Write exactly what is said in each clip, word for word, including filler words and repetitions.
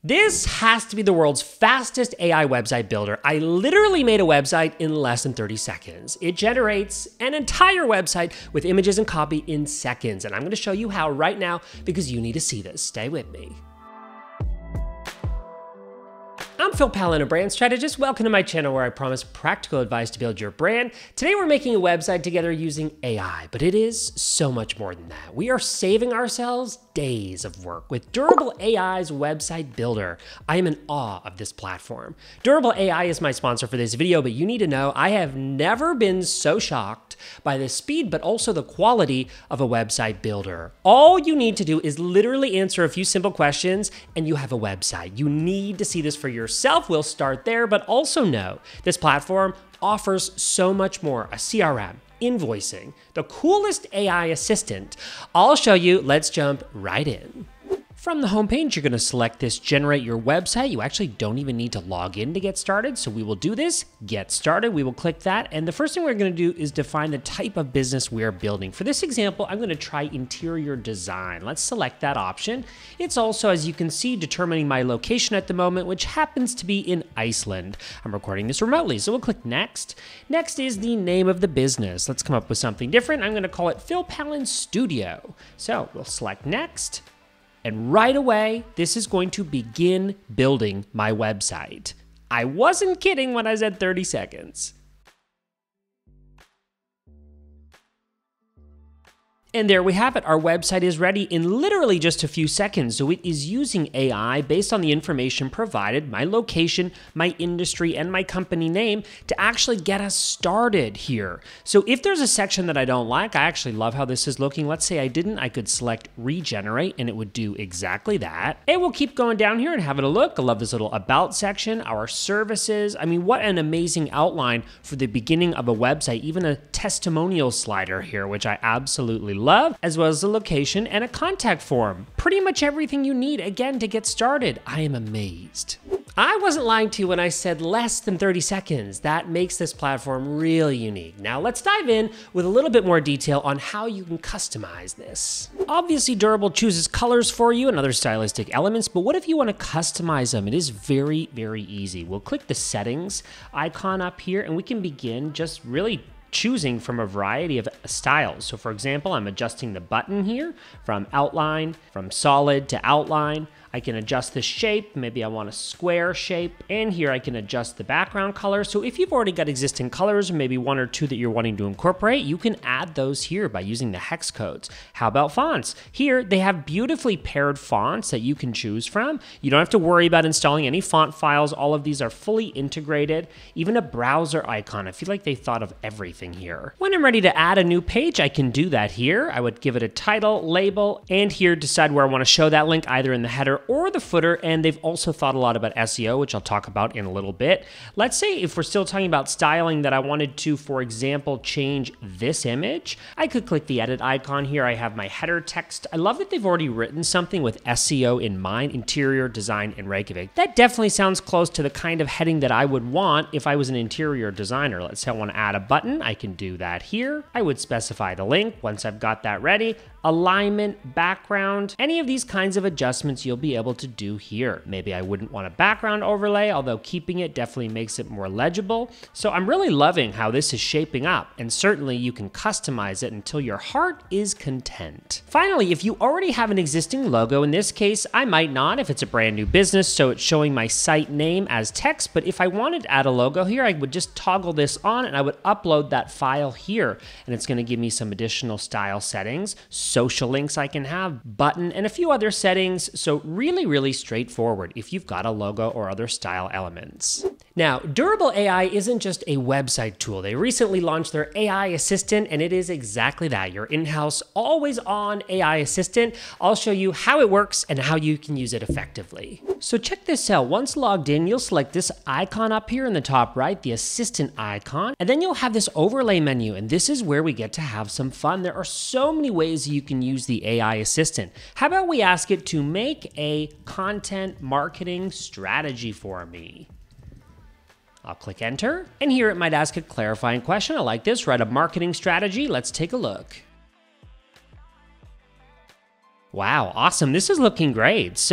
This has to be the world's fastest A I website builder. I literally made a website in less than thirty seconds. It generates an entire website with images and copy in seconds. And I'm gonna show you how right now because you need to see this. Stay with me. I'm Phil Pallen, a brand strategist. Welcome to my channel where I promise practical advice to build your brand. Today we're making a website together using A I, but it is so much more than that. We are saving ourselves days of work with Durable A I's website builder. I am in awe of this platform. Durable A I is my sponsor for this video, but you need to know I have never been so shocked by the speed, but also the quality of a website builder. All you need to do is literally answer a few simple questions and you have a website. You need to see this for yourself. We'll start there, but also know this platform offers so much more. A C R M, invoicing, the coolest A I assistant. I'll show you. Let's jump right in. From the homepage, you're going to select this generate your website. You actually don't even need to log in to get started. So we will do this, get started. We will click that. And the first thing we're going to do is define the type of business we're building. For this example, I'm going to try interior design. Let's select that option. It's also, as you can see, determining my location at the moment, which happens to be in Iceland. I'm recording this remotely, so we'll click next. Next is the name of the business. Let's come up with something different. I'm going to call it Phil Pallen Studio. So we'll select next. And right away, this is going to begin building my website. I wasn't kidding when I said thirty seconds. And there we have it. Our website is ready in literally just a few seconds. So it is using A I based on the information provided, my location, my industry, and my company name to actually get us started here. So if there's a section that I don't like, I actually love how this is looking. Let's say I didn't, I could select regenerate and it would do exactly that. And we'll keep going down here and having a look. I love this little about section, our services. I mean, what an amazing outline for the beginning of a website, even a testimonial slider here, which I absolutely love. love, as well as the location and a contact form. Pretty much everything you need, again, to get started. I am amazed. I wasn't lying to you when I said less than thirty seconds. That makes this platform really unique. Now let's dive in with a little bit more detail on how you can customize this. Obviously, Durable chooses colors for you and other stylistic elements, but what if you want to customize them? It is very, very easy. We'll click the settings icon up here and we can begin just really choosing from a variety of styles. So for example, I'm adjusting the button here from outline, from solid to outline. I can adjust the shape. Maybe I want a square shape. And here I can adjust the background color. So if you've already got existing colors, or maybe one or two that you're wanting to incorporate, you can add those here by using the hex codes. How about fonts? Here, they have beautifully paired fonts that you can choose from. You don't have to worry about installing any font files. All of these are fully integrated. Even a browser icon. I feel like they thought of everything here. When I'm ready to add a new page, I can do that here. I would give it a title, label, and here decide where I want to show that link, either in the header or the footer, and they've also thought a lot about S E O, which I'll talk about in a little bit. Let's say if we're still talking about styling that I wanted to, for example, change this image, I could click the edit icon here. I have my header text. I love that they've already written something with S E O in mind, interior design in Reykjavik. That definitely sounds close to the kind of heading that I would want if I was an interior designer. Let's say I want to add a button. I can do that here. I would specify the link once I've got that ready. Alignment, background, any of these kinds of adjustments you'll be able to do here. Maybe I wouldn't want a background overlay, although keeping it definitely makes it more legible. So I'm really loving how this is shaping up, and certainly you can customize it until your heart is content. Finally, if you already have an existing logo, in this case, I might not if it's a brand new business, so it's showing my site name as text, but if I wanted to add a logo here, I would just toggle this on and I would upload that file here, and it's gonna give me some additional style settings, social links I can have, button, and a few other settings. So really, really straightforward if you've got a logo or other style elements. Now, Durable A I isn't just a website tool. They recently launched their A I assistant, and it is exactly that, your in-house, always-on A I assistant. I'll show you how it works and how you can use it effectively. So check this out. Once logged in, you'll select this icon up here in the top right, the assistant icon, and then you'll have this overlay menu, and this is where we get to have some fun. There are so many ways you can use the A I assistant. How about we ask it to make a content marketing strategy for me? I'll click enter, and here it might ask a clarifying question. I like this, write a marketing strategy. Let's take a look. Wow, awesome. This is looking great. So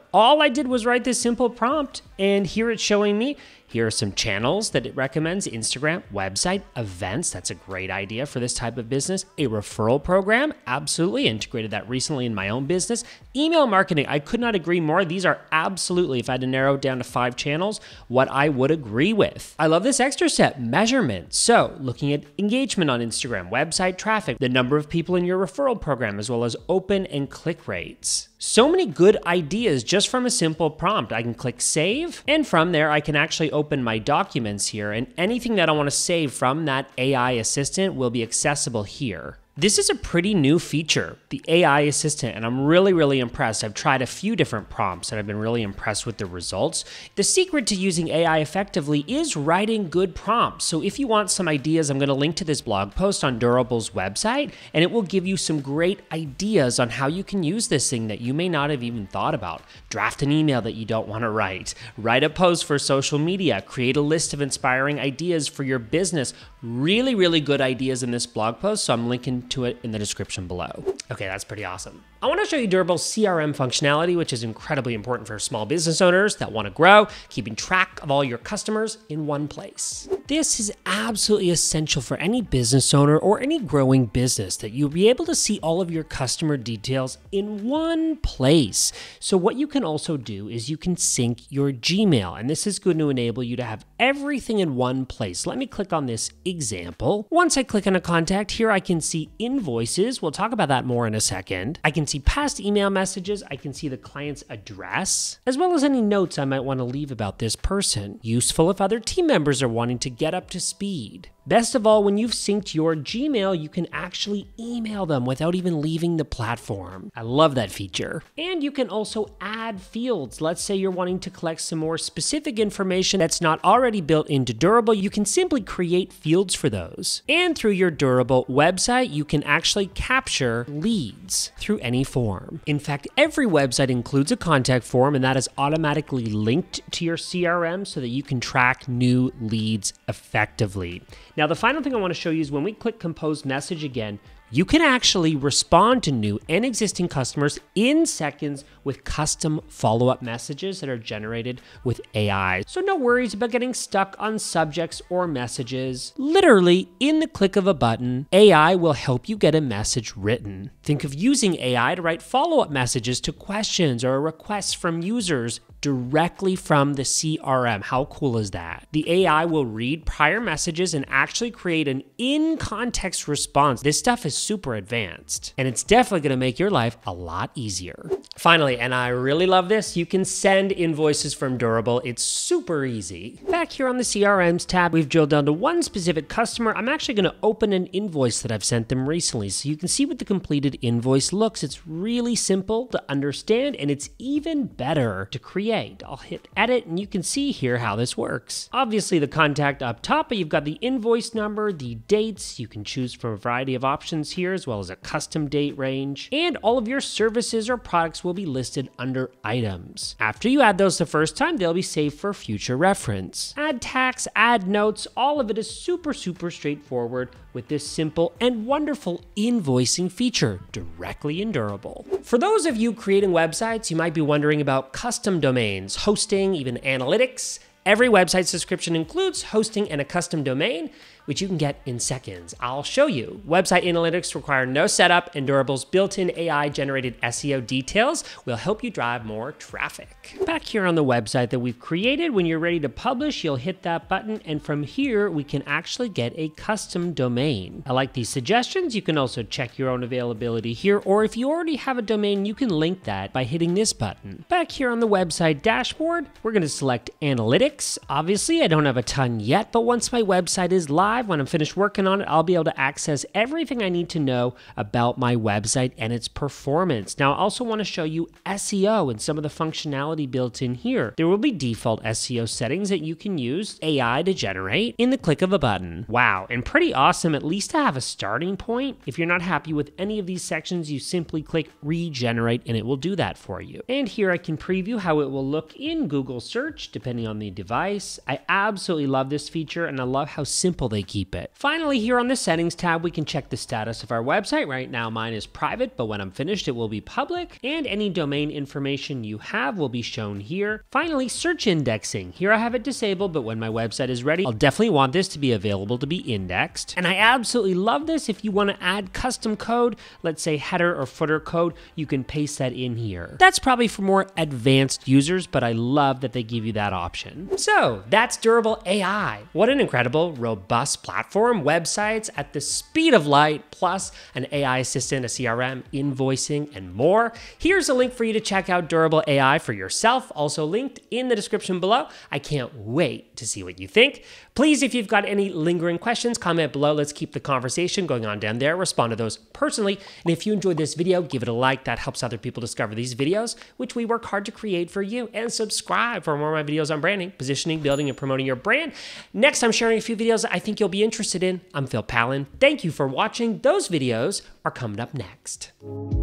all I did was write this simple prompt, and here it's showing me, here are some channels that it recommends: Instagram, website, events. That's a great idea for this type of business. A referral program, absolutely, integrated that recently in my own business. Email marketing, I could not agree more. These are absolutely, if I had to narrow it down to five channels, what I would agree with. I love this extra step, measurement. So looking at engagement on Instagram, website traffic, the number of people in your referral program, as well as open and click rates. So many good ideas just from a simple prompt. I can click save, and from there I can actually open my documents here, and anything that I want to save from that A I assistant will be accessible here. This is a pretty new feature, the A I assistant, and I'm really, really impressed. I've tried a few different prompts and I've been really impressed with the results. The secret to using A I effectively is writing good prompts. So if you want some ideas, I'm going to link to this blog post on Durable's website, and it will give you some great ideas on how you can use this thing that you may not have even thought about. Draft an email that you don't want to write, write a post for social media, create a list of inspiring ideas for your business. Really, really good ideas in this blog post, so I'm linking to it in the description below. Okay, that's pretty awesome. I want to show you Durable's C R M functionality, which is incredibly important for small business owners that want to grow, keeping track of all your customers in one place. This is absolutely essential for any business owner or any growing business, that you'll be able to see all of your customer details in one place. So what you can also do is you can sync your Gmail, and this is going to enable you to have everything in one place. Let me click on this example. Once I click on a contact here, I can see invoices. We'll talk about that more in a second. I can see past email messages. I can see the client's address, as well as any notes I might want to leave about this person. Useful if other team members are wanting to get up to speed. Best of all, when you've synced your Gmail, you can actually email them without even leaving the platform. I love that feature. And you can also add fields. Let's say you're wanting to collect some more specific information that's not already built into Durable. You can simply create fields for those. And through your Durable website, you can actually capture leads through any form. In fact, every website includes a contact form, and that is automatically linked to your C R M so that you can track new leads effectively. Now, the final thing I want to show you is when we click Compose Message again, you can actually respond to new and existing customers in seconds with custom follow-up messages that are generated with A I. So no worries about getting stuck on subjects or messages. Literally, in the click of a button, A I will help you get a message written. Think of using A I to write follow-up messages to questions or requests from users directly from the C R M. How cool is that? The A I will read prior messages and actually create an in-context response. This stuff is super advanced, and it's definitely going to make your life a lot easier. Finally, and I really love this, you can send invoices from Durable. It's super easy. Back here on the C R Ms tab, we've drilled down to one specific customer. I'm actually going to open an invoice that I've sent them recently, so you can see what the completed invoice looks. It's really simple to understand, and it's even better to create. I'll hit edit, and you can see here how this works. Obviously, the contact up top, but you've got the invoice number, the dates. You can choose from a variety of options here, as well as a custom date range, and all of your services or products will be listed under items. After you add those the first time, they'll be saved for future reference. Add tax, add notes, all of it is super, super straightforward with this simple and wonderful invoicing feature directly in Durable. For those of you creating websites, you might be wondering about custom domains, hosting, even analytics. Every website subscription includes hosting and a custom domain, which you can get in seconds. I'll show you. Website analytics require no setup, and Durable's built-in A I-generated S E O details will help you drive more traffic. Back here on the website that we've created, when you're ready to publish, you'll hit that button, and from here, we can actually get a custom domain. I like these suggestions. You can also check your own availability here, or if you already have a domain, you can link that by hitting this button. Back here on the website dashboard, we're going to select analytics. Obviously, I don't have a ton yet, but once my website is live, when I'm finished working on it, I'll be able to access everything I need to know about my website and its performance. Now, I also want to show you S E O and some of the functionality built in here. There will be default S E O settings that you can use A I to generate in the click of a button. Wow, and pretty awesome at least to have a starting point. If you're not happy with any of these sections, you simply click regenerate and it will do that for you. And here I can preview how it will look in Google search, depending on the device. I absolutely love this feature, and I love how simple they keep it. Finally, here on the settings tab, we can check the status of our website. Right now, mine is private, but when I'm finished, it will be public, and any domain information you have will be shown here. Finally, search indexing. Here I have it disabled, but when my website is ready, I'll definitely want this to be available to be indexed. And I absolutely love this. If you want to add custom code, let's say header or footer code, you can paste that in here. That's probably for more advanced users, but I love that they give you that option. So that's Durable A I. What an incredible, robust platform. Websites at the speed of light, plus an A I assistant, a C R M, invoicing, and more. Here's a link for you to check out Durable A I for yourself, also linked in the description below. I can't wait to see what you think. Please, if you've got any lingering questions, comment below. Let's keep the conversation going on down there. Respond to those personally. And if you enjoyed this video, give it a like. That helps other people discover these videos, which we work hard to create for you. And subscribe for more of my videos on branding, positioning, building, and promoting your brand. Next, I'm sharing a few videos that I think you'll be interested in. I'm Pallen. Thank you for watching. Those videos are coming up next.